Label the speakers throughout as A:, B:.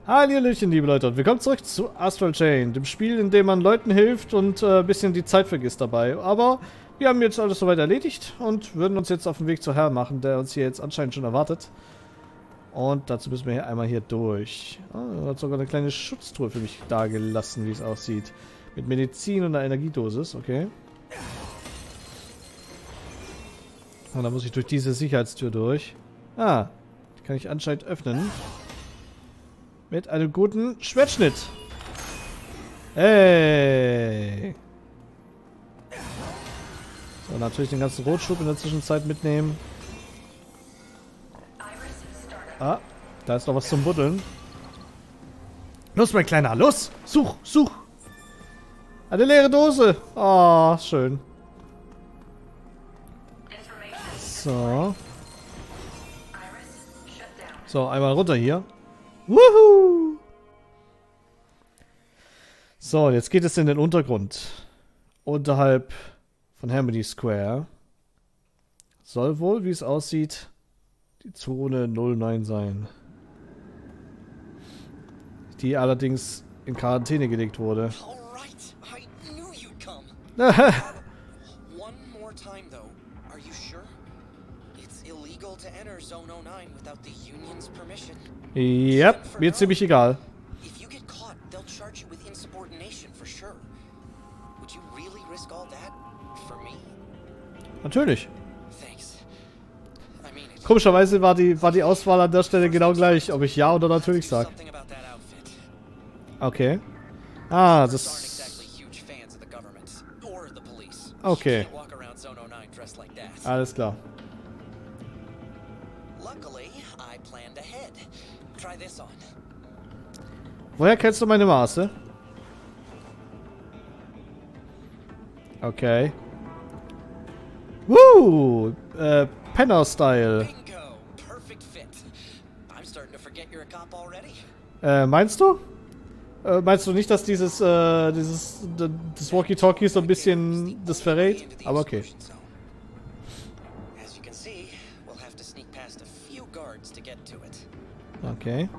A: Hallöchen, liebe Leute, und willkommen zurück zu Astral Chain, dem Spiel, in dem man Leuten hilft und ein bisschen die Zeit vergisst dabei. Aber wir haben jetzt alles soweit erledigt und würden uns jetzt auf den Weg zu Herr machen, der uns hier jetzt anscheinend schon erwartet. Und dazu müssen wir hier einmal hier durch. Er hat sogar eine kleine Schutztruhe für mich da gelassen, wie es aussieht. Mit Medizin und einer Energiedosis, okay. Und dann muss ich durch diese Sicherheitstür durch. Ah, die kann ich anscheinend öffnen. Mit einem guten Schwertschnitt. Hey. So, natürlich den ganzen Rotschub in der Zwischenzeit mitnehmen. Ah, da ist noch was zum Buddeln. Los, mein Kleiner, los! Such, such! Eine leere Dose! Oh, schön. So. So, einmal runter hier. Wuhu! So, jetzt geht es in den Untergrund. Unterhalb von Harmony Square. Soll wohl, wie es aussieht, die Zone 09 sein. Die allerdings in Quarantäne gelegt wurde. Yep, mir ziemlich egal. Natürlich. Komischerweise war die Auswahl an der Stelle genau gleich, ob ich ja oder natürlich sage. Okay. Ah, das... Okay. Alles klar. Woher kennst du meine Maße? Okay. Woo! Penner-Style. Meinst du? Meinst du nicht, dass das Walkie-Talkie so ein bisschen das verrät? Aber okay. Okay.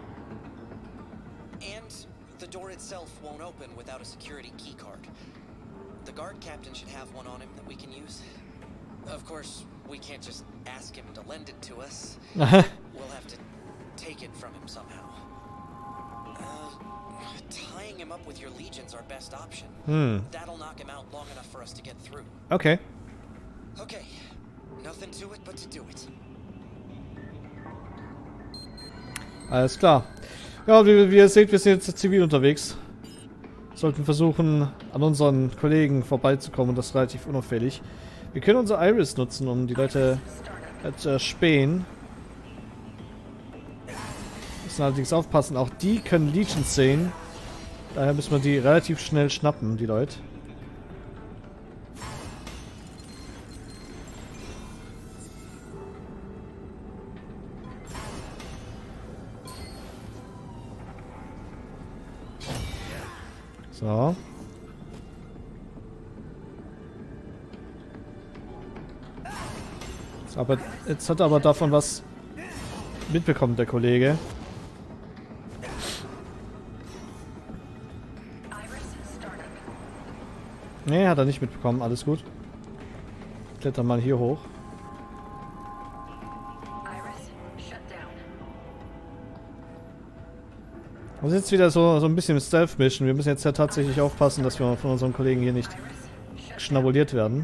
B: The door itself won't open without a security key card. The guard captain should have one on him that we can use. Of course, we can't just ask him to lend it to us. We'll have to take it from him somehow. Tying him up with your legions our best option. That'll knock him out long enough for us to get through.
A: Okay.
B: Okay. Nothing to it but to do it.
A: Alles klar. Ja, wie ihr seht, wir sind jetzt zivil unterwegs. Sollten versuchen, an unseren Kollegen vorbeizukommen und das relativ unauffällig. Wir können unser Iris nutzen, um die Leute zu erspähen. Müssen allerdings aufpassen, auch die können Legions sehen. Daher müssen wir die relativ schnell schnappen, die Leute. So. Jetzt hat er aber davon was mitbekommen, der Kollege. Nee, hat er nicht mitbekommen. Alles gut. Klettern mal hier hoch. Und jetzt wieder so ein bisschen Stealth-Mission. Wir müssen jetzt ja tatsächlich aufpassen, dass wir von unserem Kollegen hier nicht schnabuliert werden.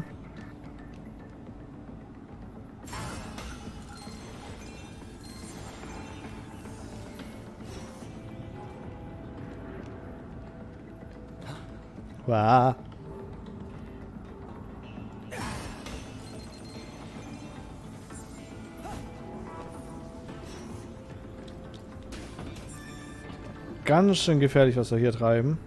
A: Wow. Ganz schön gefährlich, was wir hier treiben.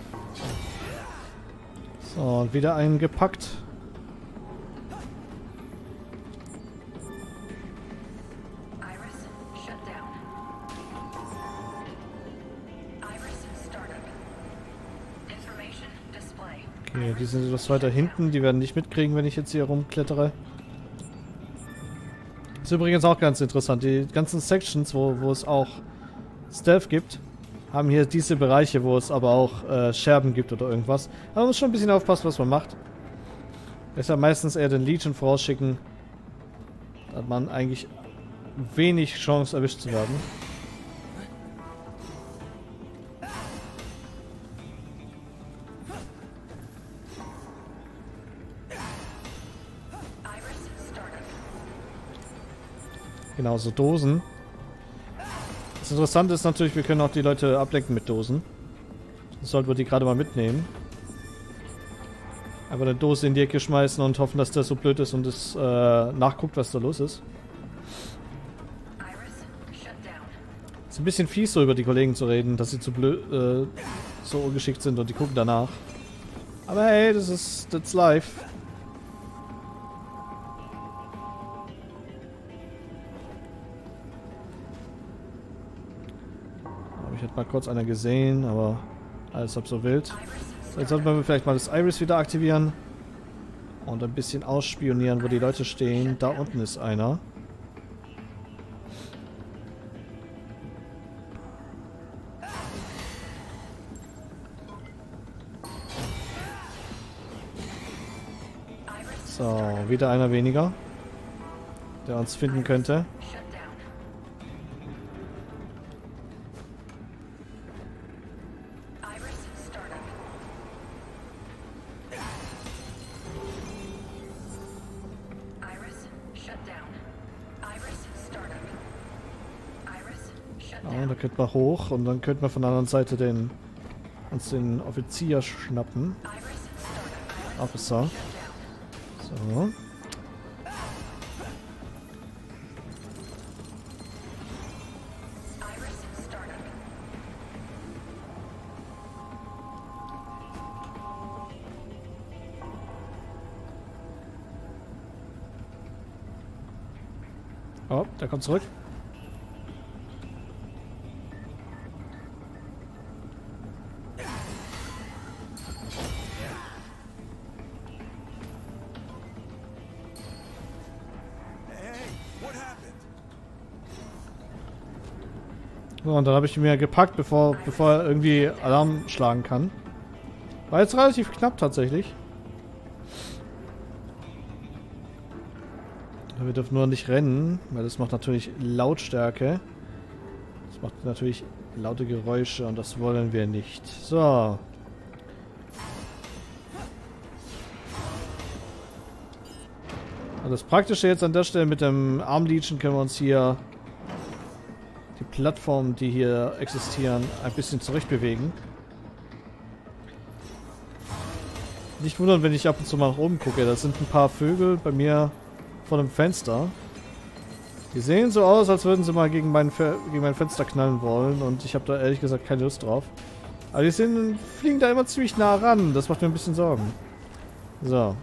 A: So, und wieder einen gepackt. Okay, die sind etwas weiter hinten. Die werden nicht mitkriegen, wenn ich jetzt hier rumklettere. Ist übrigens auch ganz interessant. Die ganzen Sections, wo es auch Stealth gibt, haben hier diese Bereiche, wo es aber auch Scherben gibt oder irgendwas. Aber man muss schon ein bisschen aufpassen, was man macht. Deshalb meistens eher den Legion vorausschicken. Da hat man eigentlich wenig Chance, erwischt zu werden. Genau, so Dosen. Das Interessante ist natürlich, wir können auch die Leute ablenken mit Dosen. Das sollten wir die gerade mal mitnehmen. Einfach eine Dose in die Ecke schmeißen und hoffen, dass der so blöd ist und es nachguckt, was da los ist. Ist ein bisschen fies, so über die Kollegen zu reden, dass sie zu blöd, so ungeschickt sind und die gucken danach. Aber hey, that's life. Ich hätte mal kurz einer gesehen, aber alles halb so wild. So, jetzt sollten wir vielleicht mal das Iris wieder aktivieren. Und ein bisschen ausspionieren, wo die Leute stehen. Da unten ist einer. So, wieder einer weniger, der uns finden könnte. Ja, da könnte man hoch und dann könnte man von der anderen Seite uns den Offizier schnappen. Officer. So. Oh, der kommt zurück. So, und dann habe ich ihn mir gepackt, bevor er irgendwie Alarm schlagen kann. War jetzt relativ knapp tatsächlich. Wir dürfen nur nicht rennen, weil das macht natürlich Lautstärke. Das macht natürlich laute Geräusche und das wollen wir nicht. So. Und das Praktische jetzt an der Stelle mit dem Armlegion können wir uns hier die Plattformen, die hier existieren, ein bisschen zurückbewegen. Nicht wundern, wenn ich ab und zu mal nach oben gucke. Da sind ein paar Vögel bei mir vor dem Fenster. Die sehen so aus, als würden sie mal gegen mein Fenster knallen wollen. Und ich habe da ehrlich gesagt keine Lust drauf. Aber die fliegen da immer ziemlich nah ran. Das macht mir ein bisschen Sorgen. So.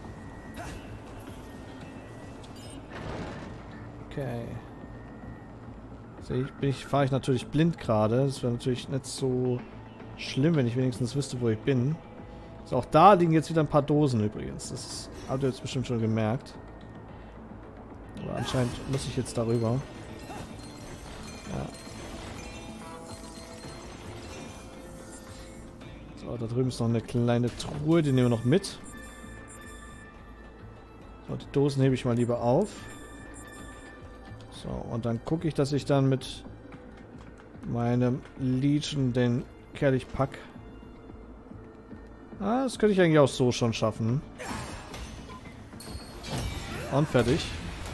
A: Okay. Fahre ich natürlich blind gerade. Das wäre natürlich nicht so schlimm, wenn ich wenigstens wüsste, wo ich bin. So, auch da liegen jetzt wieder ein paar Dosen übrigens. Das habt ihr jetzt bestimmt schon gemerkt. Aber anscheinend muss ich jetzt darüber. Ja. So, da drüben ist noch eine kleine Truhe. Die nehmen wir noch mit. So, die Dosen hebe ich mal lieber auf. So, und dann gucke ich, dass ich dann mit meinem Legion den Kerl pack. Ah, das könnte ich eigentlich auch so schon schaffen. Und fertig.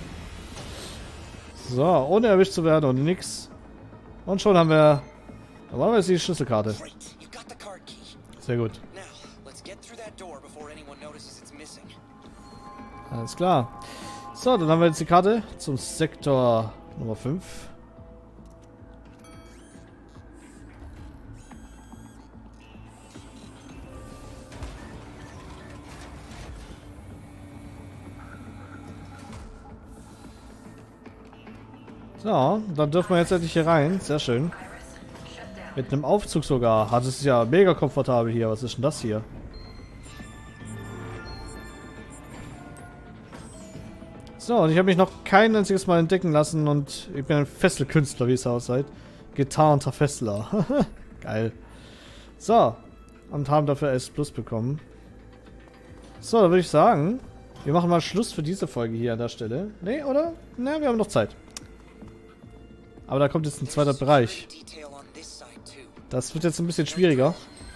A: So, ohne erwischt zu werden und nix. Und schon haben wir normalerweise die Schlüsselkarte. Sehr gut. Alles klar. So, dann haben wir jetzt die Karte zum Sektor Nummer 5. So, dann dürfen wir jetzt endlich hier rein. Sehr schön. Mit einem Aufzug sogar. Hat es ja mega komfortabel hier. Was ist denn das hier? So, und ich habe mich noch kein einziges Mal entdecken lassen und ich bin ein Fesselkünstler, wie es aussieht. Getarnter Fessler. Geil. So. Und haben dafür S+ bekommen. So, da würde ich sagen, wir machen mal Schluss für diese Folge hier an der Stelle. Ne, oder? Ne, wir haben noch Zeit. Aber da kommt jetzt ein zweiter Bereich. Das wird jetzt ein bisschen schwieriger.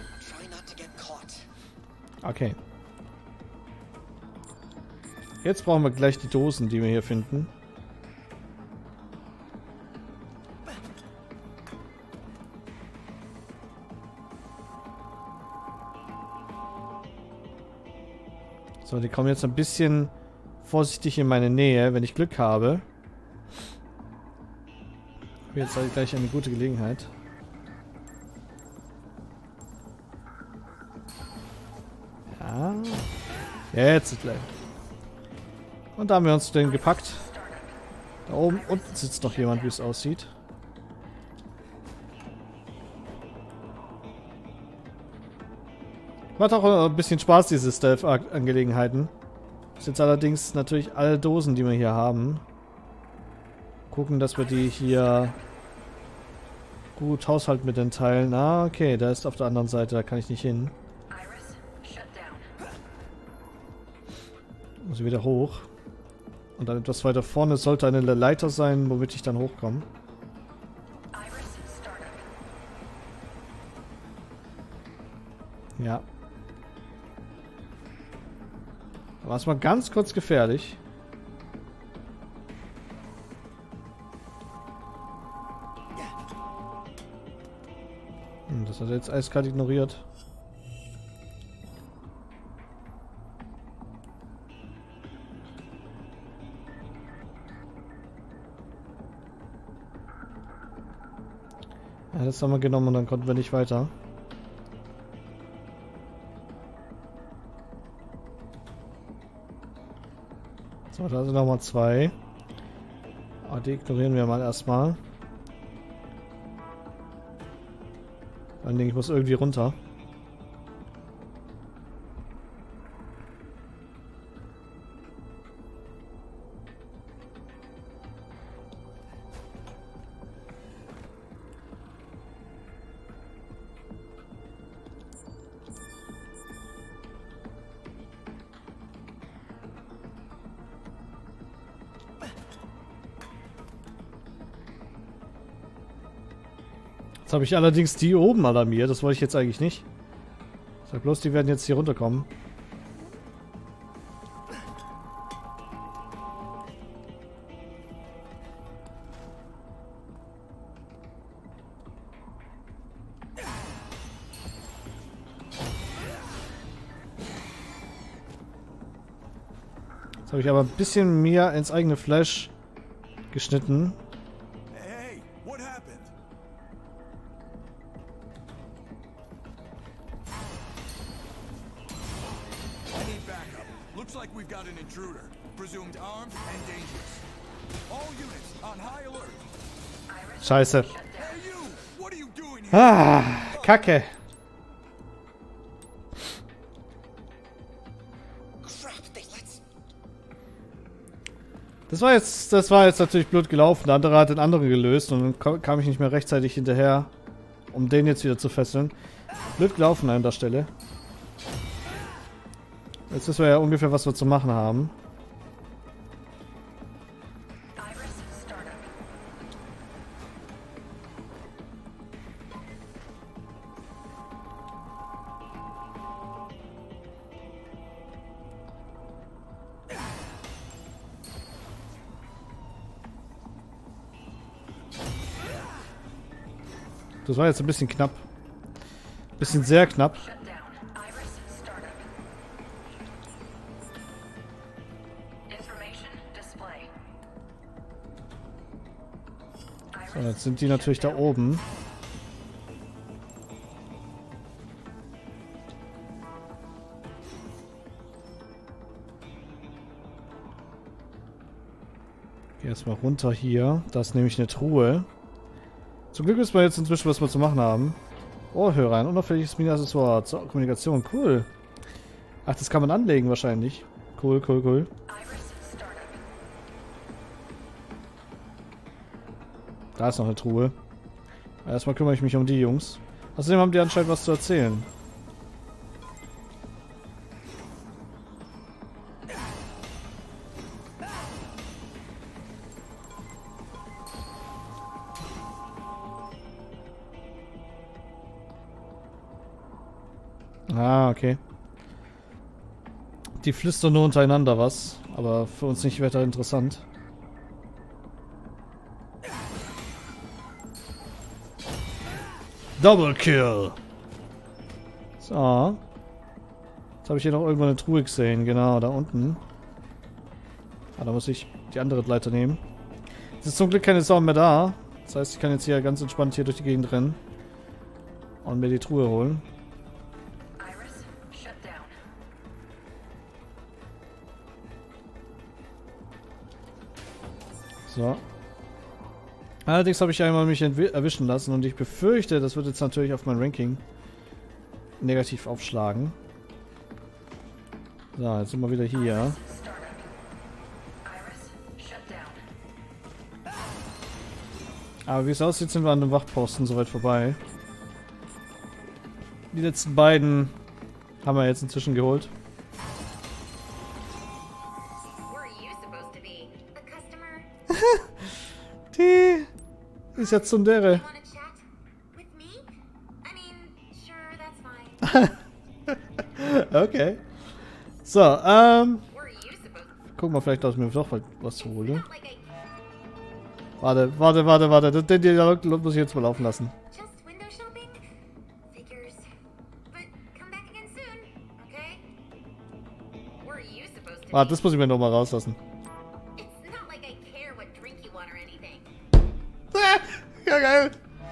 A: Okay. Jetzt brauchen wir gleich die Dosen, die wir hier finden. So, die kommen jetzt ein bisschen vorsichtig in meine Nähe, wenn ich Glück habe. Jetzt habe ich gleich eine gute Gelegenheit. Ja. Jetzt gleich. Und da haben wir uns den gepackt. Da oben unten sitzt noch jemand, wie es aussieht. Macht auch ein bisschen Spaß, diese Stealth-Angelegenheiten. Das sind jetzt allerdings natürlich alle Dosen, die wir hier haben. Gucken, dass wir die hier gut haushalten mit den Teilen. Ah, okay, da ist auf der anderen Seite, da kann ich nicht hin. Muss ich wieder hoch. Und dann etwas weiter vorne sollte eine Leiter sein, womit ich dann hochkomme. Ja. Da war es mal ganz kurz gefährlich. Das hat er jetzt eiskalt ignoriert. Ja, das haben wir genommen und dann konnten wir nicht weiter. So, da sind nochmal zwei. Aber die ignorieren wir mal erstmal. Vor allen Dingen, ich muss irgendwie runter. Jetzt habe ich allerdings die oben alarmiert. Das wollte ich jetzt eigentlich nicht. Ich sag bloß, die werden jetzt hier runterkommen. Jetzt habe ich aber ein bisschen mehr ins eigene Fleisch geschnitten.
C: Looks like we've got an intruder, presumed armed and dangerous. All units on high alert.
A: Scheiße.
C: Hey you, what are you doing here?
A: Ah, Kacke. Das war jetzt natürlich blöd gelaufen. Der andere hat den anderen gelöst und dann kam ich nicht mehr rechtzeitig hinterher, um den jetzt wieder zu fesseln. Blöd gelaufen an der Stelle. Jetzt wissen wir ja ungefähr, was wir zu machen haben. Das war jetzt ein bisschen knapp. Ein bisschen sehr knapp. So, jetzt sind die natürlich da oben. Geh erstmal runter hier. Da ist nämlich eine Truhe. Zum Glück wissen wir jetzt inzwischen, was wir zu machen haben. Ohrhörer, ein unauffälliges Mini-Accessoire zur Kommunikation. Cool. Ach, das kann man anlegen wahrscheinlich. Cool, cool, cool. Da ist noch eine Truhe. Erstmal kümmere ich mich um die Jungs. Außerdem haben die anscheinend was zu erzählen. Ah, okay. Die flüstern nur untereinander was, aber für uns nicht weiter interessant. Double Kill! So. Jetzt habe ich hier noch irgendwo eine Truhe gesehen, genau, da unten. Ah, da muss ich die andere Leiter nehmen. Es ist zum Glück keine Sau mehr da. Das heißt, ich kann jetzt hier ganz entspannt hier durch die Gegend rennen. Und mir die Truhe holen. So. Allerdings habe ich einmal mich erwischen lassen und ich befürchte, das wird jetzt natürlich auf mein Ranking negativ aufschlagen. So, jetzt sind wir wieder hier. Aber wie es aussieht, sind wir an dem Wachposten soweit vorbei. Die letzten beiden haben wir jetzt inzwischen geholt. Die ist jetzt Tsundere. Okay. So, guck mal, vielleicht dass ich mir doch was hole. Warte. Den Dialog muss ich jetzt mal laufen lassen. Warte, das muss ich mir noch mal rauslassen. Ja, geil.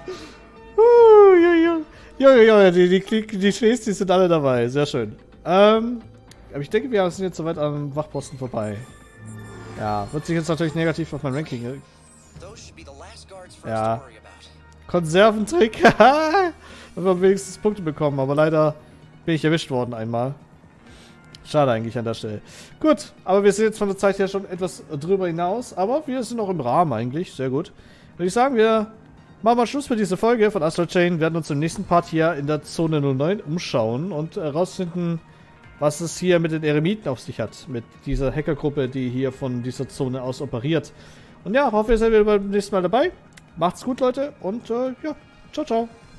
A: Junge, die Schnees, die sind alle dabei. Sehr schön. Aber ich denke, wir sind jetzt soweit am Wachposten vorbei. Ja, wird sich jetzt natürlich negativ auf mein Ranking. Ja. Konserventrick. Haben wir wenigstens Punkte bekommen, aber leider bin ich erwischt worden einmal. Schade eigentlich an der Stelle. Gut, aber wir sind jetzt von der Zeit her schon etwas drüber hinaus, aber wir sind noch im Rahmen eigentlich. Sehr gut. Würde ich sagen, wir machen mal Schluss mit dieser Folge von Astral Chain. Werden uns im nächsten Part hier in der Zone 09 umschauen und herausfinden, was es hier mit den Eremiten auf sich hat. Mit dieser Hackergruppe, die hier von dieser Zone aus operiert. Und ja, hoffe, ihr seid wieder beim nächsten Mal dabei. Macht's gut, Leute. Und ja, ciao, ciao.